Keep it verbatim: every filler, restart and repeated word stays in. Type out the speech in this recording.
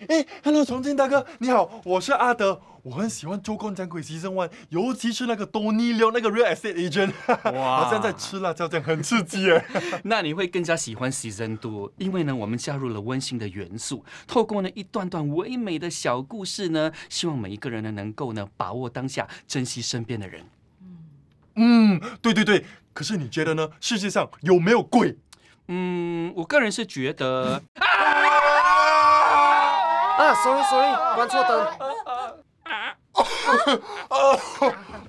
哎，Hello，重庆大哥，你好，我是阿德，我很喜欢《周公讲鬼 Season One》，尤其是那个多尼流那个 Real Estate Agent， 哇， 好像在吃辣椒酱，很刺激耶。 那你会更加喜欢 Season Two， 因为呢，我们加入了温馨的元素，透过呢一段段唯美的小故事呢，希望每一个人呢能够呢把握当下，珍惜身边的人。 嗯，对对对。可是你觉得呢？世界上有没有鬼？ 嗯，我个人是觉得。 啊，sorry sorry，关错灯。